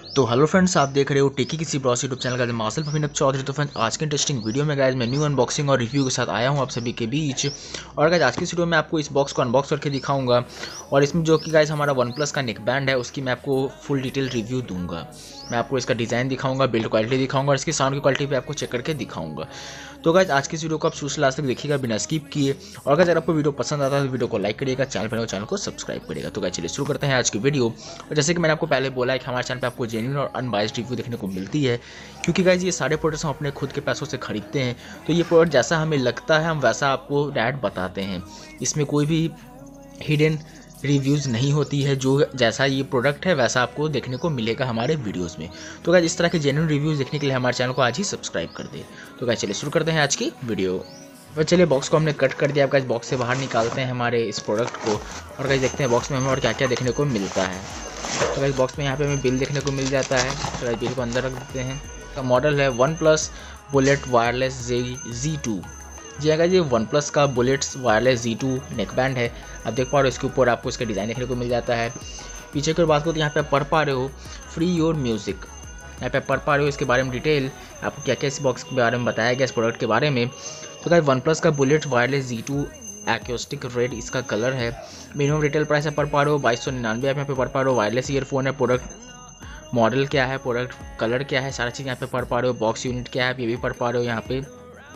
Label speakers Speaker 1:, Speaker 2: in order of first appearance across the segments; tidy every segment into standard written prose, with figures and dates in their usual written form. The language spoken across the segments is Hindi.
Speaker 1: तो हेलो फ्रेंड्स, आप देख रहे हो टेकी किसी ब्रॉस यूट्यूब चैनल का मासल फफीनब चौधरी। तो फ्रेंड्स, आज के इंटरेस्टिंग वीडियो में गाइस मैं न्यू अनबॉक्सिंग और रिव्यू के साथ आया हूं आप सभी के बीच। और गाइस आज की वीडियो में आपको इस बॉक्स को अनबॉक्स करके दिखाऊंगा और इसमें जो कि गाइस हमारा वन प्लस का नेक बैंड है उसकी मैं आपको फुल डिटेल रिव्यू दूंगा। मैं आपको इसका डिज़ाइन दिखाऊंगा, बिल्ड क्वालिटी दिखाऊंगा और इसकी साउंड की क्वालिटी भी आपको चेक करके दिखाऊंगा। तो गाइस आज की वीडियो को आप शुरू से लास्ट तक देखिएगा बिना स्किप किए। और अगर आपको वीडियो पसंद आता है तो वीडियो को लाइक करिएगा, चैनल को सब्सक्राइब करिएगा। तो गाइस चलिए शुरू करते हैं आज की वीडियो। और जैसे कि मैंने आपको पहले बोला है कि हमारे चैनल पे आपको जेन्युइन और अनबायस्ड रिव्यू देखने को मिलती है, क्योंकि गाइस ये सारे प्रोडक्ट्स हम अपने खुद के पैसों से खरीदते हैं। तो ये प्रोडक्ट जैसा हमें लगता है हम वैसा आपको डायरेक्ट बताते हैं। इसमें कोई भी हिडन रिव्यूज़ नहीं होती है, जो जैसा ये प्रोडक्ट है वैसा आपको देखने को मिलेगा हमारे वीडियोस में। तो गाइस इस तरह के जेन्युइन रिव्यूज़ देखने के लिए हमारे चैनल को आज ही सब्सक्राइब कर दे। तो गाइस चलिए शुरू करते हैं आज की वीडियो। तो चलिए बॉक्स को हमने कट कर दिया। गाइस बॉक्स से बाहर निकालते हैं हमारे इस प्रोडक्ट को और गाइस देखते हैं बॉक्स में हमें और क्या क्या देखने को मिलता है। तो गाइस बॉक्स में यहाँ पे हमें बिल देखने को मिल जाता है। तो गाइस बिल को अंदर रख देते हैं। का मॉडल है OnePlus Bullet wireless Z2। जी अगर ये वन प्लस का Bullets wireless Z2 neck band है। आप देख पा रहे हो इसके ऊपर आपको इसका डिज़ाइन देखने को मिल जाता है। पीछे की बात करो तो यहाँ पे आप पढ़ पा रहे हो फ्री योर म्यूज़िक। यहाँ पे पढ़ पा रहे हो इसके बारे में डिटेल, आपको क्या क्या इस बॉक्स के बारे में बताया गया इस प्रोडक्ट के बारे में। तो गाइस वन प्लस का Bullet wireless Z2 acoustic red इसका कलर है। मिनिमम रिटेल प्राइस आप पढ़ पा रहे हो 2299। आप यहाँ पे पढ़ पा रहे हो वायरलेस ईयरफोन है। प्रोडक्ट मॉडल क्या है, प्रोडक्ट कलर क्या है, सारी चीज़ यहाँ पे पढ़ पा रहे हो। बॉक्स यूनिट क्या है आप ये भी पढ़ पा रहे हो यहाँ पे।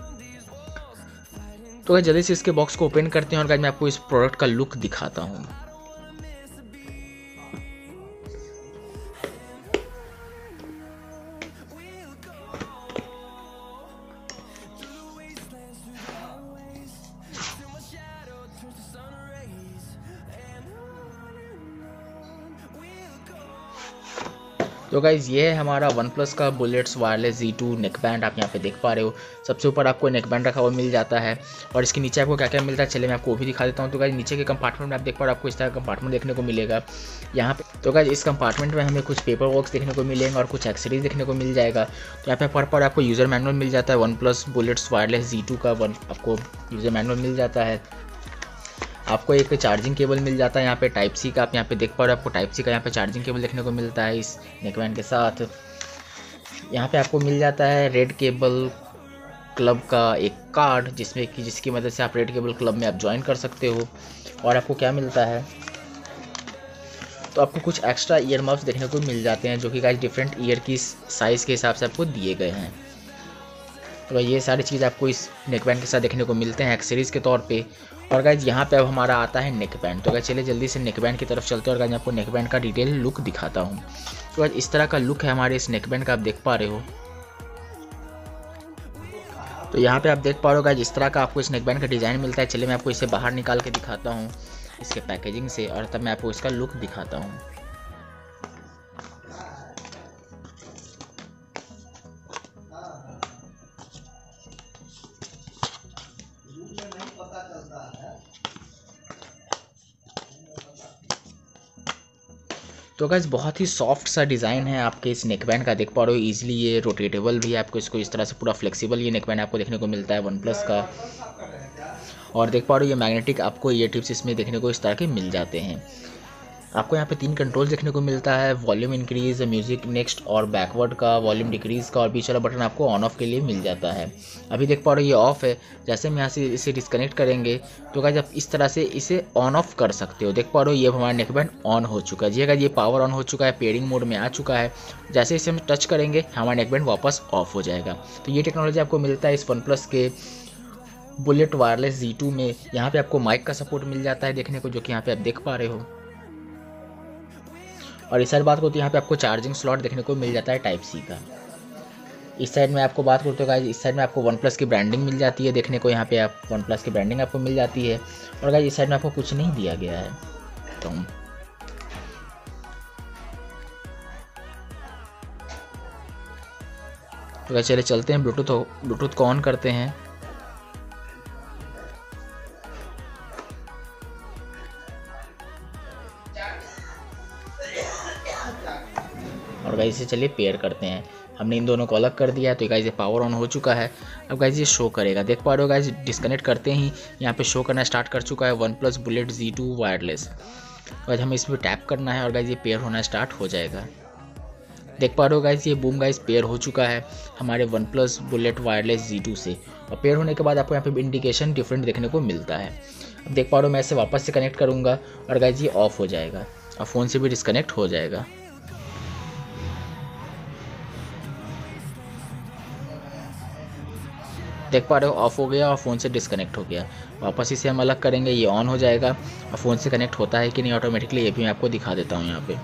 Speaker 1: तो जल्दी से इसके बॉक्स को ओपन करते हैं और गाइस मैं आपको इस प्रोडक्ट का लुक दिखाता हूँ। तो गाइज़ ये है हमारा वन प्लस का Bullets wireless Z2 neck band. आप यहाँ पे देख पा रहे हो सबसे ऊपर आपको नेक बैंड रखा हुआ मिल जाता है और इसके नीचे आपको क्या क्या मिलता है चलिए मैं आपको वो भी दिखा देता हूँ। तो गाइज़ नीचे के कंपार्टमेंट में आप देख पा रहे हो आपको इस तरह का कंपार्टमेंट देखने को मिलेगा यहाँ पे। तो गाइज़ इस कंपार्टमेंट में हमें कुछ पेपर वर्क्स देखने को मिलेंगे और कुछ एक्सेसरीज देखने को मिल जाएगा। तो यहाँ पे पढ़ पढ़ आपको यूज़र मैनुअल मिल जाता है। One plus bullets wireless Z2 का आपको यूज़र मैनुअल मिल जाता है। आपको एक चार्जिंग केबल मिल जाता है यहाँ पे टाइप सी का। आप यहाँ पे देख पा रहे हो आपको टाइप सी का यहाँ पे चार्जिंग केबल देखने को मिलता है इस नेकबैंड के साथ। यहाँ पे आपको मिल जाता है रेड केबल क्लब का एक कार्ड जिसकी मदद से आप रेड केबल क्लब में आप ज्वाइन कर सकते हो। और आपको क्या मिलता है तो आपको कुछ एक्स्ट्रा ईयर मफ्स देखने को मिल जाते हैं जो कि गाइस डिफरेंट ईयर की साइज़ के हिसाब से आपको दिए गए हैं। तो ये सारी चीज़ आपको इस नेकबैंड के साथ देखने को मिलते हैं एक्सेसरीज के तौर पे। और गाइज यहाँ पे अब हमारा आता है नेकबैंड। तो गाइज चलिए जल्दी से नेकबैंड की तरफ चलते हैं और गाइज आपको नेकबैंड का डिटेल लुक दिखाता हूँ। तो गाइज इस तरह का लुक है हमारे इस नेकबैंड का, आप देख पा रहे हो। तो यहाँ पे आप देख पा रहे हो गाइज इस तरह का आपको इस नेकबैंड का डिज़ाइन मिलता है। चलिए मैं आपको इसे बाहर निकाल के दिखाता हूँ इसके पैकेजिंग से और तब मैं आपको इसका लुक दिखाता हूँ। तो गाइस बहुत ही सॉफ्ट सा डिज़ाइन है आपके इस नेकबैंड का, देख पा रहे हो। ईजिली ये रोटेटेबल भी है, आपको इसको इस तरह से पूरा फ्लेक्सिबल ये नेकबैंड आपको देखने को मिलता है वन प्लस का। और देख पा रहे हो ये मैग्नेटिक आपको ईयर टिप्स इसमें देखने को इस तरह के मिल जाते हैं। आपको यहाँ पे 3 कंट्रोल्स देखने को मिलता है, वॉल्यूम इंक्रीज, म्यूजिक नेक्स्ट और बैकवर्ड का, वॉल्यूम डिक्रीज का और बीच वाला बटन आपको ऑन ऑफ के लिए मिल जाता है। अभी देख पा रहे हो ये ऑफ है। जैसे हम यहाँ से इसे डिस्कनेक्ट करेंगे तो गाइस आप इस तरह से इसे ऑन ऑफ कर सकते हो। देख पा रहे हो ये हमारा नेकबैंड ऑन हो चुका है। जी गाइस ये पावर ऑन हो चुका है, पेयरिंग मोड में आ चुका है। जैसे इसे हम टच करेंगे हमारा नेकबैंड वापस ऑफ हो जाएगा। तो ये टेक्नोलॉजी आपको मिलता है इस वन प्लस के बुलेट वायरलेस Z2 में। यहाँ पे आपको माइक का सपोर्ट मिल जाता है देखने को, जो कि यहाँ पे आप देख पा रहे हो। और इस साइड बात करो तो यहाँ पे आपको चार्जिंग स्लॉट देखने को मिल जाता है टाइप सी का। इस साइड में आपको बात करते हो गाइस, इस साइड में आपको वन प्लस की ब्रांडिंग मिल जाती है देखने को। यहाँ पे आप वन प्लस की ब्रांडिंग आपको मिल जाती है। और गाइस इस साइड में आपको कुछ नहीं दिया गया है। तो गाइस चलिए चलते हैं ब्लूटूथ को ऑन करते हैं। और गाइस इसे चलिए पेयर करते हैं। हमने इन दोनों को अलग कर दिया है। तो गाइस ये पावर ऑन हो चुका है। अब गाइस ये शो करेगा, देख पा रहे हो गाइस डिस्कनेक्ट करते ही यहाँ पे शो करना स्टार्ट कर चुका है OnePlus Bullet Z2 wireless. Guys हमें इस पर टैप करना है और गाइस ये पेयर होना स्टार्ट हो जाएगा। देख पा रहे हो गाइस, ये बूम गाइस पेयर हो चुका है हमारे OnePlus Bullet Wireless G2 से। और पेयर होने के बाद आपको यहाँ पे इंडिकेशन डिफरेंट देखने को मिलता है। अब देख पा रहे हो, मैं इसे वापस से कनेक्ट करूँगा और गाइस ये ऑफ हो जाएगा और फ़ोन से भी डिस्कनेक्ट हो जाएगा। देख पा रहे हो, ऑफ हो गया और फ़ोन से डिस्कनेक्ट हो गया। वापस इसे हम अलग करेंगे, ये ऑन हो जाएगा और फ़ोन से कनेक्ट होता है कि नहीं ऑटोमेटिकली, ये भी मैं आपको दिखा देता हूँ यहाँ पे।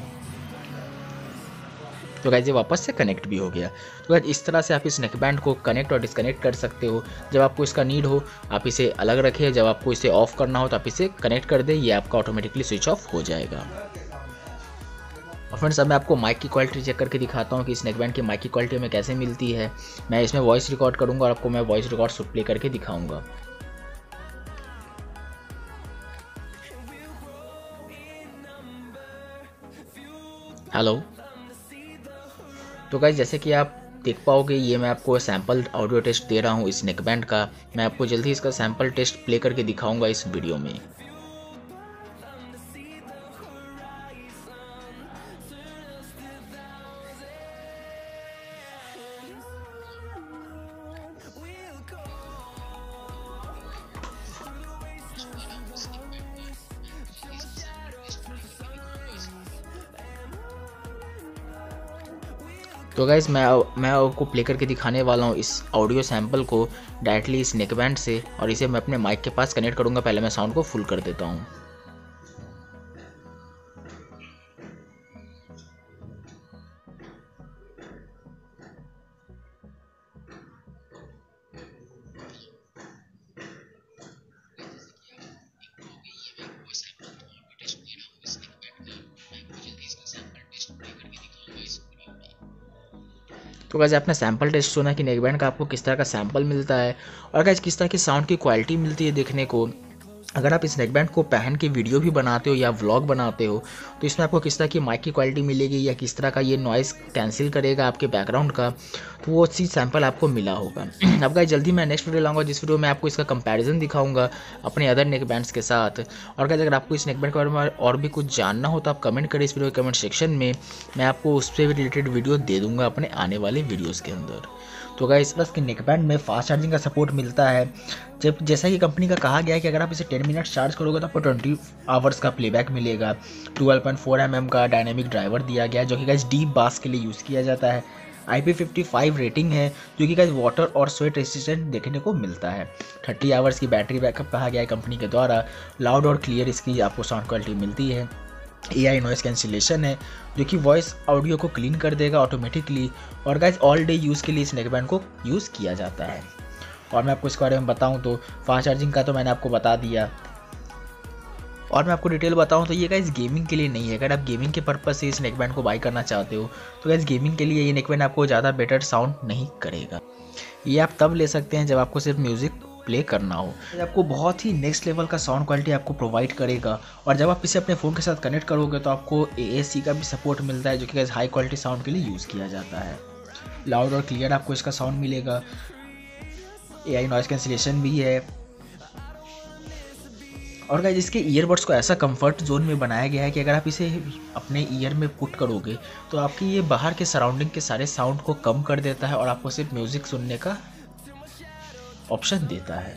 Speaker 1: तो गाइस ये वापस से कनेक्ट भी हो गया। तो गाइस इस तरह से आप इस नेकबैंड को कनेक्ट और डिस्कनेक्ट कर सकते हो। जब आपको इसका नीड हो आप इसे अलग रखें, जब आपको इसे ऑफ करना हो तो आप इसे कनेक्ट कर दें, ये आपका ऑटोमेटिकली स्विच ऑफ हो जाएगा। और फ्रेंड्स अब मैं आपको माइक की क्वालिटी चेक करके दिखाता हूँ कि इस नेकबैंड की माइक की क्वालिटी हमें कैसे मिलती है। मैं इसमें वॉइस रिकॉर्ड करूँगा और आपको मैं वॉइस रिकॉर्ड प्ले करके दिखाऊँगा। हेलो। तो गाइस जैसे कि आप देख पाओगे, ये मैं आपको सैम्पल ऑडियो टेस्ट दे रहा हूँ इस नेकबैंड का। मैं आपको जल्दी इसका सैम्पल टेस्ट प्ले करके दिखाऊंगा इस वीडियो में। तो गाइज़ मैं आपको प्ले करके दिखाने वाला हूँ इस ऑडियो सैंपल को डायरेक्टली इस नेकबैंड से, और इसे मैं अपने माइक के पास कनेक्ट करूँगा। पहले मैं साउंड को फुल कर देता हूँ। तो गाइस आपने सैम्पल टेस्ट सुना कि नेकबैंड का आपको किस तरह का सैंपल मिलता है और गाइस किस तरह की साउंड की क्वालिटी मिलती है देखने को। अगर आप इस नेकबैंड को पहन के वीडियो भी बनाते हो या व्लॉग बनाते हो तो इसमें आपको किस तरह की माइक की क्वालिटी मिलेगी या किस तरह का ये नॉइज़ कैंसिल करेगा आपके बैकग्राउंड का, तो वो चीज़ सैंपल आपको मिला होगा। अब गाइस जल्दी मैं नेक्स्ट वीडियो लाऊंगा जिस वीडियो में आपको इसका कंपैरिजन दिखाऊंगा अपने अदर नेकबैंड्स के साथ। और गाइस अगर आपको इस नेकबैंड के बारे में और भी कुछ जानना हो तो आप कमेंट करें इस वीडियो के कमेंट सेक्शन में, मैं आपको उससे भी रिलेटेड वीडियो दे दूँगा अपने आने वाले वीडियोज़ के अंदर। तो गाइस प्लस के नेकबैंड में फास्ट चार्जिंग का सपोर्ट मिलता है। जब जैसा कि कंपनी का कहा गया है कि अगर आप इसे 10 मिनट्स चार्ज करोगे तो आपको 20 आवर्स का प्लेबैक मिलेगा। 12.4 mm का डायनेमिक ड्राइवर दिया गया है जो कि गाइस डीप बास के लिए यूज़ किया जाता है। IP55 रेटिंग है जो कि गाइस वाटर और स्वेट रेसिस्टेंट देखने को मिलता है। 30 आवर्स की बैटरी बैकअप कहा गया है कंपनी के द्वारा। लाउड और क्लियर इसकी आपको साउंड क्वालिटी मिलती है। AI नॉइस कैंसिलेशन है जो कि वॉइस ऑडियो को क्लीन कर देगा ऑटोमेटिकली। और गाइस ऑल डे यूज़ के लिए इस नेकबैंड को यूज़ किया जाता है। और मैं आपको इसके बारे में बताऊं तो फास्ट चार्जिंग का तो मैंने आपको बता दिया, और मैं आपको डिटेल बताऊं तो ये गाइस गेमिंग के लिए नहीं है। अगर आप गेमिंग के पर्पज़ से इस नेकबैंड को बाई करना चाहते हो तो गाइस गेमिंग के लिए ये नेकबैंड आपको ज़्यादा बेटर साउंड नहीं करेगा। ये आप तब ले सकते हैं जब आपको सिर्फ म्यूज़िक प्ले करना हो। आपको बहुत ही नेक्स्ट लेवल का साउंड क्वालिटी आपको प्रोवाइड करेगा। और जब आप इसे अपने फ़ोन के साथ कनेक्ट करोगे तो आपको AAC का भी सपोर्ट मिलता है जो कि हाई क्वालिटी साउंड के लिए यूज़ किया जाता है। लाउड और क्लियर आपको इसका साउंड मिलेगा। AI नॉइस कैंसिलेशन भी है। और गाइस इसके ईयरबड्स को ऐसा कंफर्ट जोन में बनाया गया है कि अगर आप इसे अपने ईयर में पुट करोगे तो आपकी ये बाहर के सराउंडिंग के सारे साउंड को कम कर देता है और आपको सिर्फ म्यूज़िक सुनने का ऑप्शन देता है।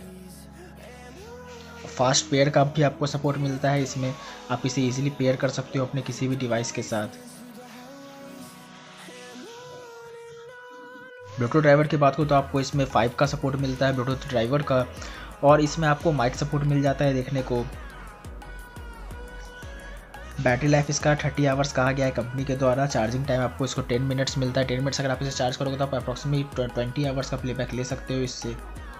Speaker 1: फास्ट पेयर का भी आपको सपोर्ट मिलता है इसमें, आप इसे इजीली पेयर कर सकते हो अपने किसी भी डिवाइस के साथ। ब्लूटूथ ड्राइवर की बात करूँ तो आपको इसमें 5 का सपोर्ट मिलता है ब्लूटूथ ड्राइवर का, और इसमें आपको माइक सपोर्ट मिल जाता है देखने को। बैटरी लाइफ इसका 30 आवर्स कहा गया है कंपनी के द्वारा। चार्जिंग टाइम आपको इसको 10 मिनट्स मिलता है। 10 मिनट्स अगर आप इसे चार्ज करोगे तो आप अप्रॉक्सीमेटली 20 आवर्स का प्लेबैक ले सकते हो इससे।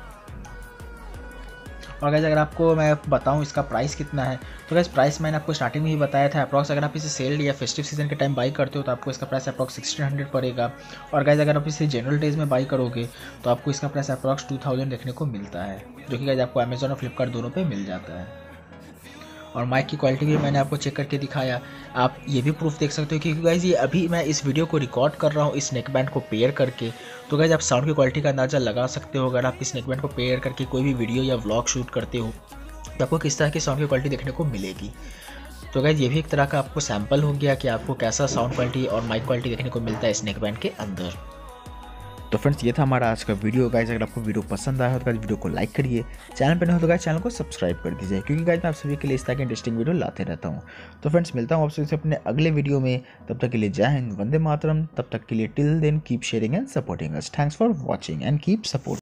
Speaker 1: और गाइस अगर आपको मैं बताऊं इसका प्राइस कितना है तो गाइस प्राइस मैंने आपको स्टार्टिंग में ही बताया था। अप्रॉक्स अगर आप इसे सेल या फेस्टिव सीजन के टाइम बाई करते हो तो आपको इसका प्राइस अप्रॉक्स 1600 पड़ेगा। और गाइस अगर आप इसे जनरल डेज में बाई करोगे तो आपको इसका प्राइस अप्रॉक्स 2000 देखने को मिलता है, जो कि गाइस आपको अमेजोन और फ्लिपकार्ट दोनों पे मिल जाता है। और माइक की क्वालिटी भी मैंने आपको चेक करके दिखाया। आप ये भी प्रूफ देख सकते हो क्योंकि गाइस ये अभी मैं इस वीडियो को रिकॉर्ड कर रहा हूँ इस नेकबैंड को पेयर करके। तो गाइस आप साउंड की क्वालिटी का अंदाज़ा लगा सकते हो। अगर आप इस नेकबैंड को पेयर करके कोई भी वीडियो या व्लॉग शूट करते हो तो आपको किस तरह की साउंड की क्वालिटी देखने को मिलेगी। तो गाइज ये भी एक तरह का आपको सैंपल हो गया कि आपको कैसा साउंड क्वालिटी और माइक क्वालिटी देखने को मिलता है इस नेकबैंड के अंदर। तो फ्रेंड्स ये था हमारा आज का वीडियो गाइज। अगर आपको वीडियो पसंद आया हो तो गाइज वीडियो को लाइक करिए, चैनल पर नहीं हो तो गाइज चैनल को सब्सक्राइब कर दीजिए, क्योंकि गाइज मैं आप सभी के लिए इस तरह की इंटरेस्टिंग वीडियो लाते रहता हूँ। तो फ्रेंड्स मिलता हूँ आपसे अपने अगले वीडियो में, तब तक के लिए जय हिंद, वंदे मातरम। तब तक के लिए till then keep sharing and supporting us. Thanks for watching and keep support.